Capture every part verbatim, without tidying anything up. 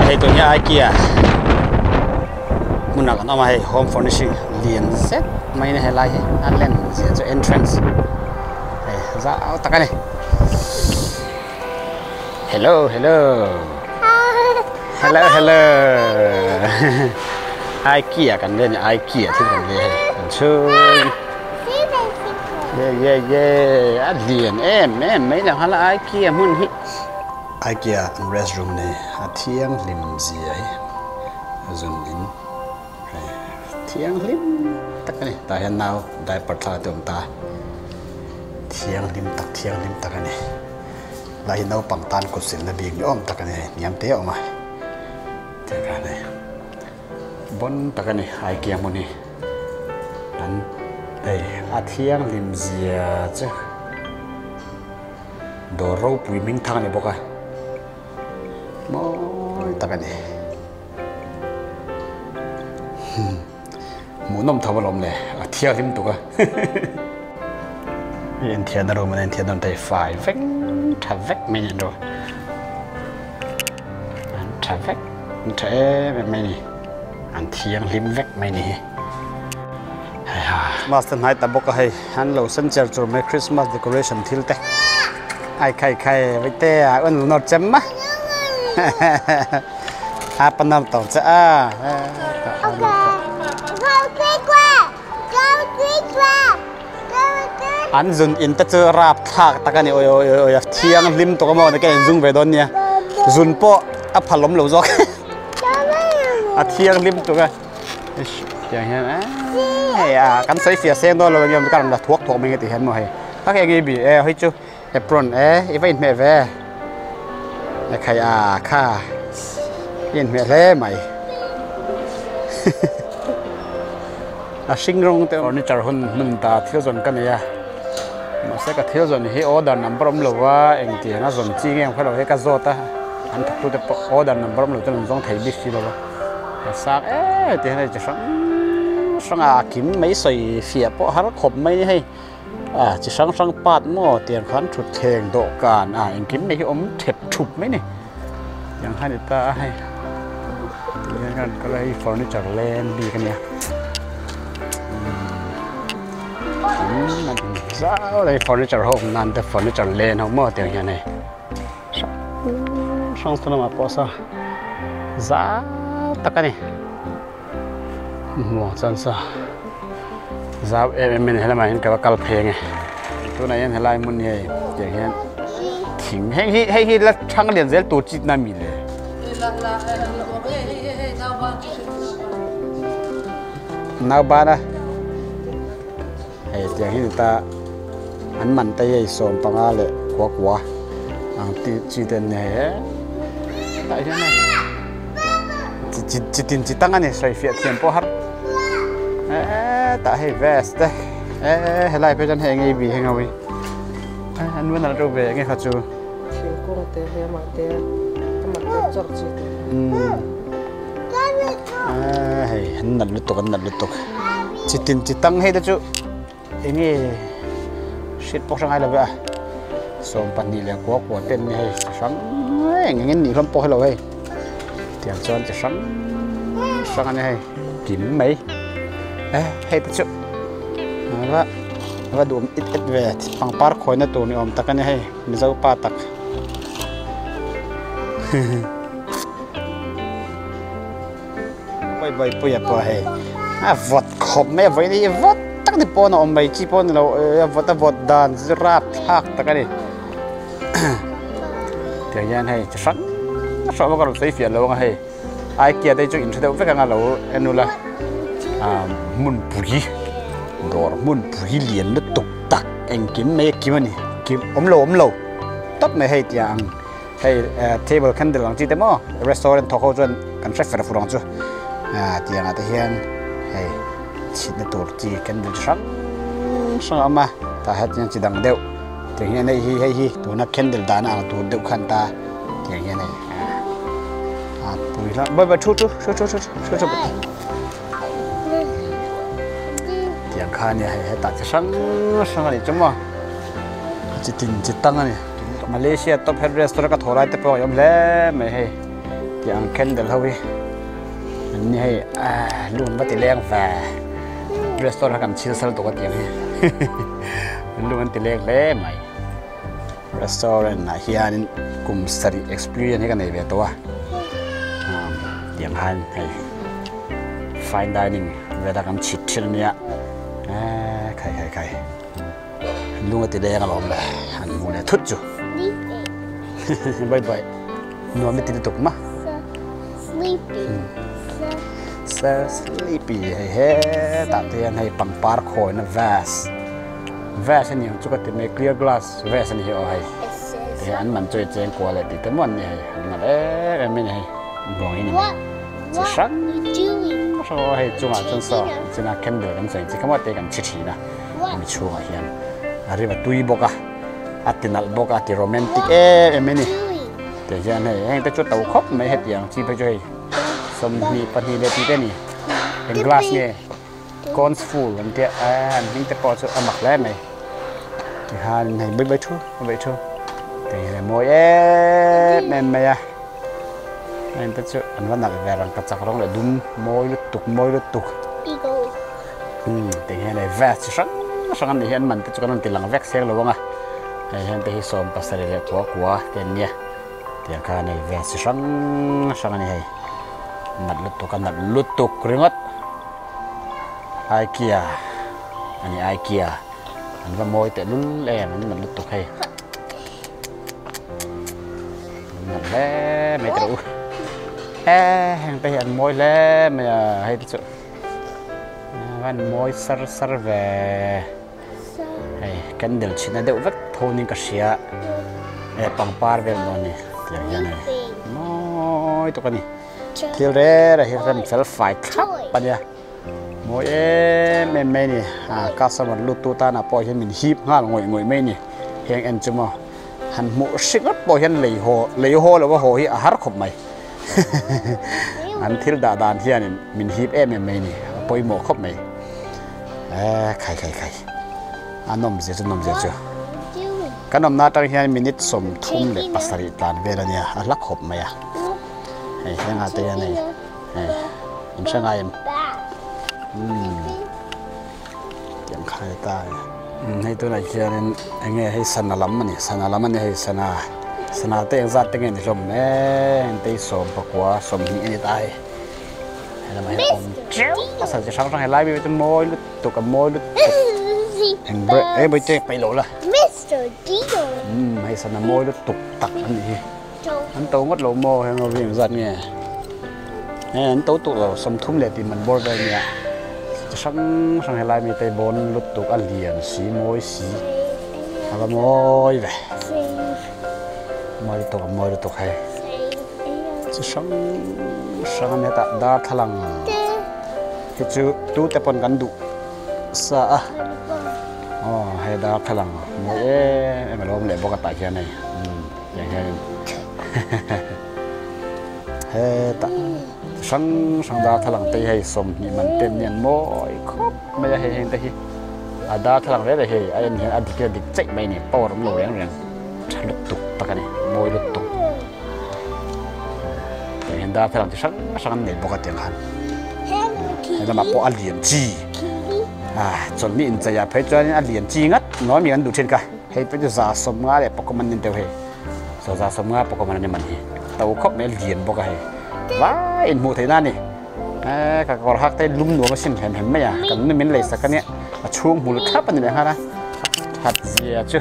hay tụi nhà IKEA muốn nào nó mà hay home furnishing liền set mấy này hay lại ăn lên diện cho entrance này ra áo tắc cái này hello hello hello hello IKEAกันเลยเนี่ย IKEA ที่กันเลยชื่อเย่เย่เย่อันเลียนเอ็มเอ็มไม่แล้วฮะละ IKEA มุ่นฮิ IKEA restroom เนี่ยเที่ยงริมเสียจุนอินเที่ยงริมตักกันนี่ตาเห็นนาวได้ปัดตาตัวตาเที่ยงริมตักเที่ยงริมตักกันนี่ลายนาวปังตานกุศลระเบียงย้อมตักกันนี่ยำเตี้ยออกมาเที่ยงกันนี่บนตักกันนี่IKEA มุ่นนี่นั้นเอ้อาเที่ยงริมเสียจ้ะโดโรปุยมิงทางนี่บอกกันมอยตักกันนี่หมูนมทวารมเลยเที่ยวริมตัวกันเอ็นเทียนเรามันเอ็นเทียนนั่นแต่ฝ่ายเวกทับเวกไม่เนี่ยดูอันทับเวกมันเท่แบบไม่นี่อันเที่ยงริมเวกไม่นี่มาสเตอร์ไนท์แต่บอกก็ให้ฮันเราเซนเจอร์จูร์ไม่คริสต์มาสเดคอเรชั่นทิลเต้ไอ้ไข่ไข่ไว้เต้อ้วนหนุ่มเจ็มมะอาปนัมต่อจ้าอันจุนอินเตอร์ราบทักตะกันนี่โอ้ยโอ้ยโอ้ยเที่ยงริมตัวก็มองในแกจุงไปโดนเนี่ยจุนโปอับพัดลมเหลวจอกอ่ะเที่ยงริมตัวกันอย่างเงี้ยนะเฮ้ยอ่ะกันใส่เสียเส้นตัวเราอย่างกันเราทวกทวกไม่เงี้ยติเห็นมั้ยถ้าแกงี้บีเอ้เฮ้ยจูเอปรอนเอ้อีเวนต์เมเว่ไอ้ใครอ่ะข้าเย็นเมเล่ใหม่อ่ะชิงรงแต่ตอนนี้จารหุ่นมันตาเที่ยวจนกันเนี่ยมาเสกเที่ยวจนเฮออเดอร์นัมบอมหรือว่าเองที่น่าสนใจเงี้ยเพราะเราเฮกโซตาอันทุกตัวออเดอร์นัมบอมหรือจะลงไทยบิชแล้วก็สักเอ๊ะที่ไหนจะสั่งสั่งอากิมไม่ใส่เสียเพราะฮาร์ขบไม่ให้อ่าจะสั่งสั่งปัดหม้อเตียนขันฉุดเทงโดการอ่าเองกิมไม่ให้อมเท็บฉุบไหมนี่ยังให้ตาให้ยังกันก็เลยฟอร์นิเจอร์แลนด์ดีกันเนี่ยนั่นจ้าเลยฟอร์นิเจอร์ห้องนั่นแต่ฟอร์นิเจอร์เลนห้องหม้อเตียงยังไงช่างสนามปอซ่าจ้าตะกันนี่หม้อจันซ่าจ้าเอ็มเอ็มเห็นไหมเห็นกับกัลเพงไงตัวไหนยังเห็นลายมุนเนี่ยอย่างเงี้ยทิ้งให้ให้ให้ให้แล้วช่างเรียนเสร็จตัวจิตน่ามีเลยน่าบ้านะอย่างที่ตาอันมันแต่ยัยสมปังอาเลยกว่าๆอันที่จีเดนเนี่ยตายยังไงจีจีจีจีตั้งอันนี้ใส่เฟียดเทียมพอฮับเอ๊ะตาให้เวสต์เอ๊ะให้ไล่ไปจนให้ไงบีให้เงาบีอันนู้นเราดูเวงไงข้าจูเชียงกุ้งเตะเฮียมาเตะมาเตะจอกจีอืมเอ๊ะให้นัดลุตุกันนัดลุตุจีตินจีตั้งให้ตัวจูini shit pok sang ai là vậy som pan ni le ko ko ten ni hay sang ngin ni lam pok hello hay tiang chon cha sang sang ani hay kim mai eh hay ta chu wa wa dum it it ve pang par khoi na tu ni om tak ani hay mi zau pa tak bai bai pu ya pa hay a vot khop me vai ni votตั้งแต่ปอนอมไปจีปอนเราเออวัดวัดดานราบทักตะกันนี่เดี๋ยวยันให้จะสั่งสอบว่าเราใส่เฟียนเราไงให้ไอเกียได้จุดอินเทอร์เน็ตเพื่อการเราเอ็นนู่นละอ่ามุนปุยดอร์มุนปุยเหรียญแล้วตกตักเองกิมไม่กิมนี่กิมอมโลอมโลตับไม่ให้ที่ยังให้เอ่อเทเบิลแคนเดลหลังจีเต็มอ่ะรีสอร์ททอล์กจนกันใช้เฟรฟรองจูอ่าที่ยังอาจจะเห็นให้ชิดในตัวจีกันดูช่างช่างมาแต่ให้ยังจีดังเดียวแต่เห็นในฮีให้ฮีตัวนักแคนเดลดานาตัวเดียวขันตาอย่างเงี้ยนี่อ่าปุยละบ่บ่ชูชูชูชูชูชูชูอย่างข้าเนี่ยให้ตัดช่างช่างอะไรจังวะจิตจิตตั้งอันนี้มาเลเซียท็อปเฮดเรสตัวก็ถอดได้แต่พอยอมแล้วไม่ให้ ท tiếng candle thôi anh hay à luôn bắt tiền và restaurant cầm chiên sal tổ cái tiếng này luôn ăn tiền lẽ mày restaurant này hiện cùng study experience cái này về tôi tiếng Hàn hay fine dining về ta cầm chít trên này à khai khai khai luôn ăn tiền lẽ cái lồng này anh muốn này thút chứ bye bye nó mới tin tục mà Sleepy. So sleepy he tạm thời hay bằng par khối nó vase vase này chúng ta tìm clear glass vase này ở hay thì anh mình chơi chơi qua lại thì tấm anh này mà đấy em này rồi này chỉ sáng rồi hay chung à chung sao chỉ là candle làm gì chỉ có một cái cầm chỉ chỉ nè mình chua hiện à rồi mà tui bốc à atinal bốc à thì romantic em này thì giờ này anh ta cho tàu khóc mấy hết tiền chỉ phải chơi xong thì phần thì để tí này cái glass này con full anh tiệt à anh tính tập bao nhiêu mặc lẽ này thì hai này bấy bấy thôi bấy thôi thì là mỗi em em mày à anh ta cho anh vẫn là về rằng cắt chặt rong lại đúng mỗi lúc tục mỗi lúc tục hmm thì cái này vest sáng sáng anh thì anh mình cho anh thì làm vest xem rồi không à anh thì xong pasal dia kuah kuah dan ya dia kan ini vest sáng sáng này nat lutuk kan nat lutuk keringat IKEA ini IKEA anh va môi tệ lún lem anh nat lutuk hay nat le mấy trụ eh hàng tây anh môi le mày hay trụ anh môi sar sar về hay candle chỉ là đậu vắt thôi nhưng cái xia eh bằng par về nó này thì cái này môi tụ cái này thiếu đấy là hiện ra mình phải phải khắp bây giờ mỗi em em mấy này à các sản phẩm lụt tụt ta là bỏ hiện mình hip ha ngồi ngồi mấy này hiện anh chưa mà hắn mũ xích rất bỏ hiện lấy hồ lấy hồ là có hồ hiện hard khop mày anh thiếu đà đàn hiện này mình hip em em mấy này bỏ mũ khop mày à khai khai khai anh nôm gì chứ nôm gì chứ cái nôm na tăng hiện mình ít sôm thum để pasari tan về là nha lắc khop mày à hay cái ngà tây này hay em sang ai em tiếng khai ta hay tôi này kia nên anh nghe hay sân là lắm mà nè sân là lắm mà nè hay sân à sân à tây ra tây nghe thì sôm nè tây sôm bạc quá sôm nhị này tai hay là mày ông chéo sao chỉ sáng sáng hay lái với tôi môi lút tụ cả môi lút anh bơi ấy bơi chơi bay lỗ là Mister Dion. hay sân là môi lút tục tặc anh gì anh tấu ngất lỗ mồ hay ngồi viên giật nghe anh tấu tụ là sôm thum lệ thì mình bôi về nhỉ sáng sáng hay lại mi tay bốn lút tục ăn liền xí môi xí và môi về môi tục môi tục hay sáng sáng này ta đã thằng cái chú tu tập con gan đủ sa oh hay đã thằng môi em mà lom lại bóc cái tay này vậy vậy hay ta sáng sáng đã thằng tây hay sôm thì mình tên nhận môi khóc bây giờ hay hay tây à đã thằng đấy là hay anh hiện anh thì cái địch chạy mày này bao lắm lồi rèn rèn lụt tục ta cái này môi lụt tục hiện đã thằng thì sáng sáng này bóc cái tiếng Hàn hay là mà bỏ alien chi à chuẩn bị giờ ya phải cho nên alien chi ngắt nói mình ăn đủ trên cả hay phải cho giả sôm ngã để bóc cái mình nên tiêu hay rồi giả sôm ngã bóc cái mình nên mình tàu khóc này liền bóc cái vá in mù thế nào nè các con hát tay lúng nuông cái xin hèm hèm mấy à cần nên mình lấy sạc cái này chuông mù thấp anh này ha hạt gì chứ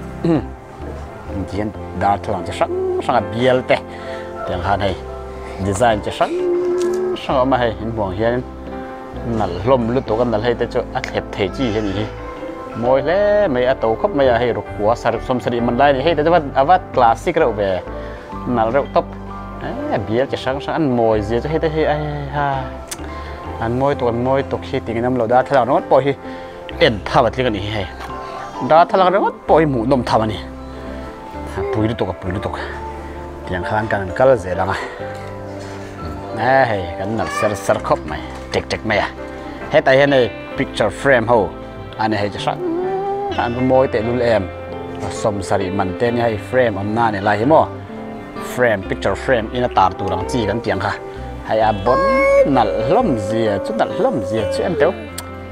hiện đã thường cho sáng sáng biel tê tiếng Hàn này design cho sáng sáng mà hay hình buồng hiện là lom lút tụ cái là hay tới cho ắt hẹp thể chi thế này môi lẽ mấy à tàu khóc mấy à hay rục quá sạc xôm sạc mình lại này hay tới cho bắt avat classic rồi về là rượu top bia chỉ sáng sáng ăn mồi gì cho hết thế ai ha ăn mồi tuần mồi tục khi tiếng năm lầu đã thay nó bồi hi ẩn thà vật cái này hay đã thay nó bồi mũ nôm thà này bùi được tục bùi được tục tiếng Hàn cái cái là gì đó à này cái này sờ sờ khóc mày chệch chệch mày à hết tay này picture frame hồ anh này chỉ sáng ăn mồi tệ luôn em xôm sari mình tên hay frame ông na này lại hiếm không frame picture frame in a tar tu rang chi kan tiang kha hay a bon nal hlom zia chu nal hlom zia chu em teu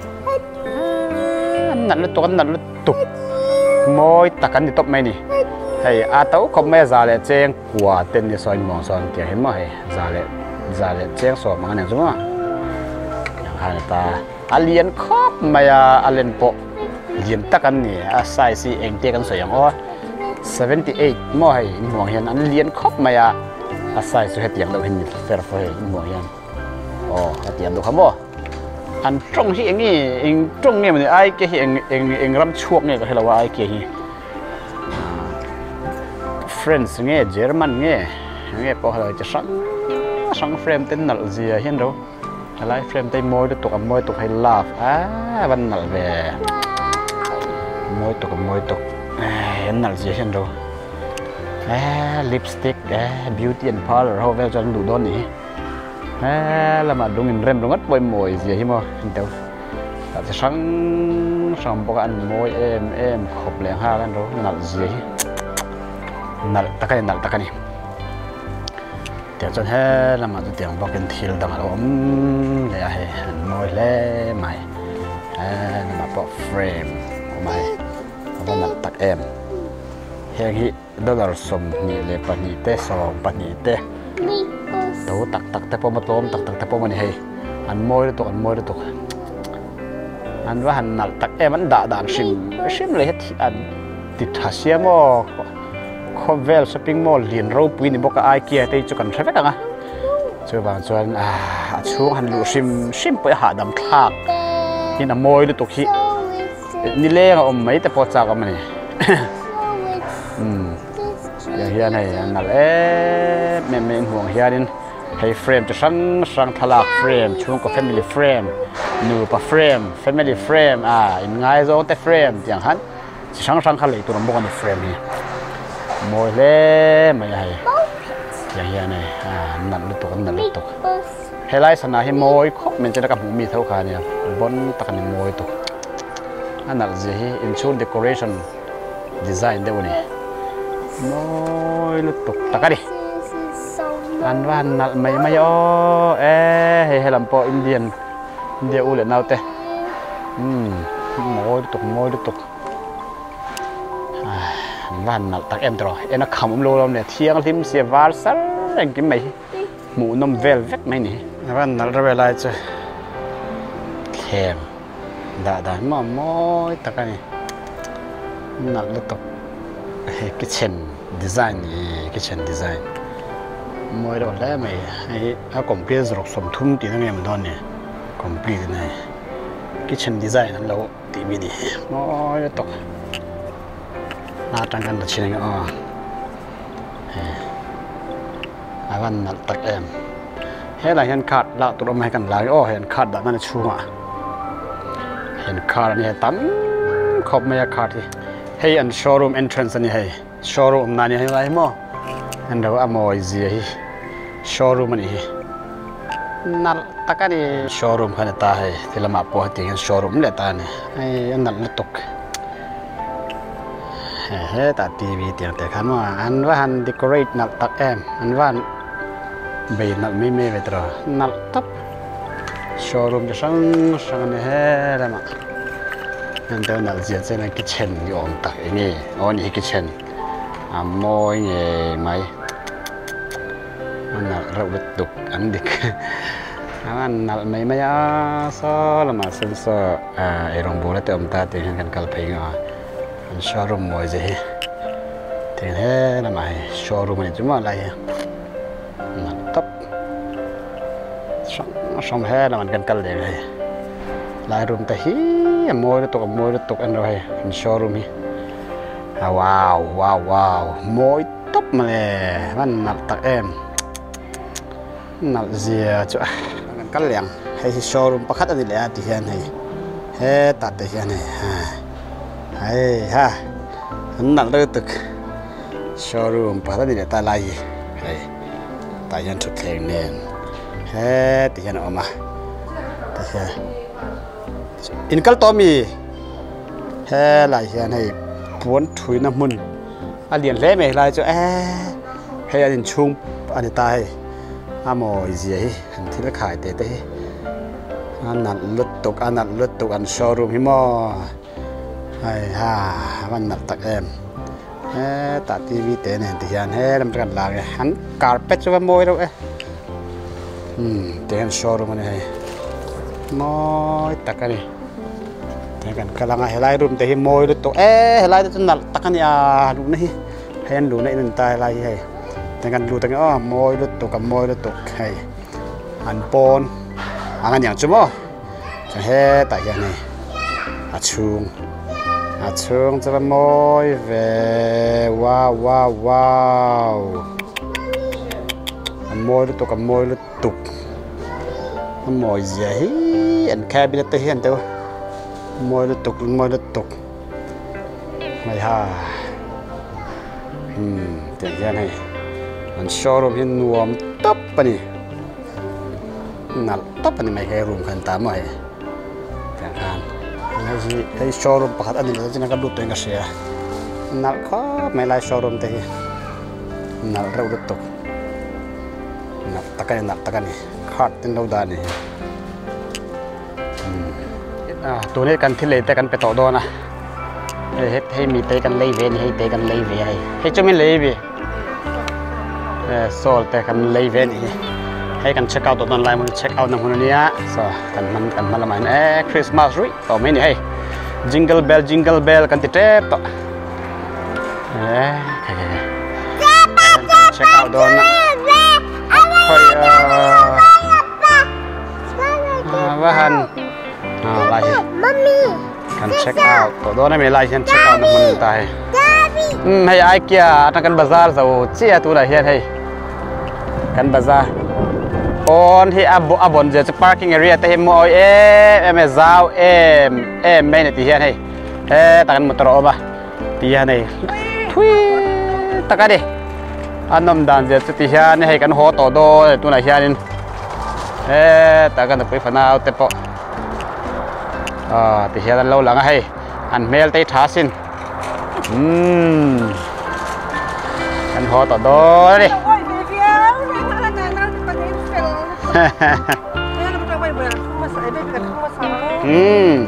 nal lu to nal lu tu moi takan ni top mai ni hay a tau khom me za le cheng kwa ten ni soi mong son tia hem mai za le za le cheng so ma ne zuma yang ha ta alien khop maya alen po lian takan ni a sai si eng te kan so yang o seventy-eight mo hay mong hian an lian khop maya a sai su hetiang do hin fer fo hay mong hian o hetiang do khamo an trong hi engi eng trong nge mani ai ke hi eng eng eng ram chuak nge ka helawa ai ke hi friends nge German nge nge po hala cha sang sang frame ten nal zia hian do halai frame tai moi tuk am moi tuk hay love a van nal ve moi tuk moi tuk hen nal zia hian do a lipstick a beauty and parlor ho vel chan du don ni a lama dung in rem rungat poi moi zia hi mo hin teu ta cha sang sang bo an moi em em khop leng ha kan do nal zia hi nal takani nal takani tiang chon he lama tu tiang bokin thil dang om le a he moi le mai a lama po frame o mai o nal tak em heng hi dollar som ni le pani te so pani te to tak tak te po ma tom tak tak te po ma ni he an moi le to an moi le to an wa han nal tak em an da dan sim sim le het an ti thasia mo Covel shopping mall lian ro pui ni boka ai kia te chu kan thave anga chu bang chuan a chu han lu sim sim poi ha dam thak hin a moi lu tok hi ni le nga om mai te po cha ka mani um ya hian hai an le me me huang hianin hei frame chu sang sang thalak frame chung ko family frame nu pa frame family frame a in ngai zo te frame tiang han sang sang khale tu ram boka ni frame hi moi le mai hai yang ya này à nặn lu tuk nặn lu tuk helai sana hi moi khop men chena ka bu mi thau kha nia bon tak ni moi tuk anal je hi inchun decoration design de woni moi lu tuk takari an wan nal mai mai o e he helam po indian india u le naute hm moi lu tuk moi lu tuk van nal tak em tro ena kham lo lom ne thiang lim sia war sar eng kim mai mu nom vel vek mai ni van nal ra velai che khem da da ma moi takani nal le tok kitchen design ni kitchen design moi ro le mai ai a complete rok som thum ti na ngem don ni complete ne kitchen design an lo ti mi ni moi le tok na tang kan da chin nga a van nal tak em he la hian khat la tu rom hai kan la o hian khat da na chu ma hian khat ni tam khop me khat hi hey an showroom entrance ani hai showroom na ni hai lai mo an da amoi zi hi showroom ani hi nal takani showroom khane ta hai tilama po ti showroom le ta ni ai an nal le tok he ta tv tiang te khan ma an wa han decorate nal tak em an wan be nal me me vetro nal top showroom de sang sang ne he la ma an de nal zia chen kitchen yom tak ni on hi kitchen a moi nge mai an nal ra ut tuk an dik an nal mai mai a so la ma sen so a erong bo la te om ta te kan kal phai nga showroom moi je thế thế là mày showroom này chúng mà lại là top xong xong hết là mình cần cần để này lại room ta hi moi được tục moi được tục anh rồi showroom hi à wow wow wow moi top mà nèมันนับตักเอ็มนับเสียจ้ะกันกันเลี้ยงให้ showroom ประคัดอันนี้แหละที่เห็นให้เฮ้ตัดที่เห็นให้hey ha nal le tuk showroom pa ni ta lai hey ta yan thu theng nen he ti yan oma ta he in kal to mi he lai hian hey puan thui na mun a lian le me lai cho e hay anh chung anh ta à mồi gì ấy anh thích là khải tệ tệ anh nặn lướt tục anh nặn lướt tục anh showroom hi mò hay ha anh nặn tặng em tại tivi tệ này thì anh hết làm cái là hắn carpet cho môi đâu ấy tiền showroom này môi tặng cái này thế kan kalang helai room te môi lướt tục eh helai itu nặn tặng cái này à lúc này hay anh lúc này nên tai lại hay dengan lu tengok oh moy lutuk kam moy lutuk hay an pon angan yang cuma chẳng he tại cái này à chung à chung cho moy về wow wow wow an moy lutuk kam moy lutuk an moy gì ấy an cabinet te hiền đâu moy lutuk moy lutuk mày ha hmm tiếng cái này anh showroom hiện nuông top pani, nal top pani mấy cái room kan tama hay, chẳng hạn, cái gì cái showroom pakat anh này chỉ là cái đốt tiếng cái gì, nal có mấy lại showroom thế, nal rau đốt tục, nal takai nal takai này, card tin đâu đàn này, à tụi này kan thil lấy tay kan peto đó na, hết hay mi tay kan lấy về hay tay kan lấy về hay, hay cho mình lấy về. Sol te kan lấy về này, hay kan check out online muốn check out nằm hôm nay so kan man kan man làm eh Christmas tree, tao mấy này hay jingle bell jingle bell kan titep to, eh check out đó na, thôi bahan, ah lại kan check out, to đó này mình lại kan check out nằm hôm nay hmm hay ai kia anak kan bazar zau chia tu lah hian hay kan bazar on hi abo abon je parking area te mo e em zau em em mai ne ti hian hay e takan motor oba ti hian này thui taka đi anom dan je ti hian hay kan ho to do tu na hian e takan pui fanau te po à ti hian lo langa hay an mel te thasin Hmm, kan ho to do đi. Hmm.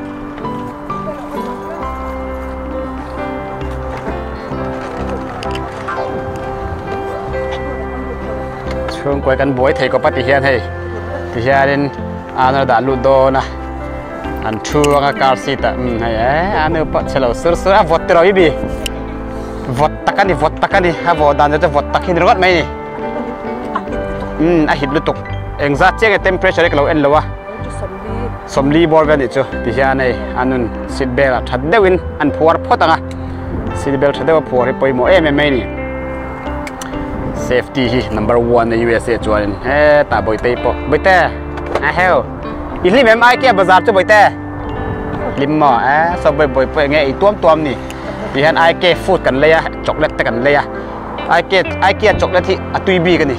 Chung quay kan boy thầy có bắt thì hiền hay, thì hiền anh đã lụt do na. Anh chua cái car seat à, hay ấy, anh ở bắt chelo sửa sửa vót rồi bi, vót takan đi vót takan đi, ha vót đàn cho vót takin rồi mấy nè, um, à hít lụt tục, exact cái temperature cái lâu en lâu à, somli bor cái này chứ, thì giờ này anh seat belt à, thật đeo in, anh phùa phốt à, seat belt thật đeo phùa thì bơi mò em em mấy nè, safety number one ở u ét a cho anh, he, ta bơi tay po, bơi tay, à heo. Ini memang ai kia bazar tu betul, lima eh, so boy boy boy ngai tuam tuam ni, bihan ai kia food kan leya, chocolate kan leya, ai kia ai kia chocolate thì atui bi kan ni,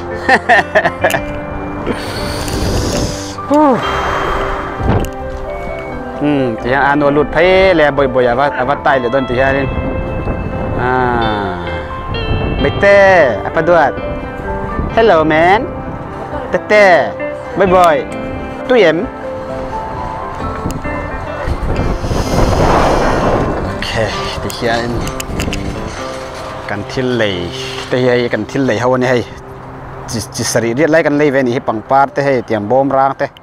hmm, bihan anu lut pay le boy boy apa apa tai le don bihan ni, ah, betul, apa buat? Hello man, tete, boy boy, tu em. Thì hiện cần thiên lệ, thì cần thiên lệ hậu này hay, chỉ chỉ xử lý lại cần lấy về này bằng part thế hay tiệm bom rang thế.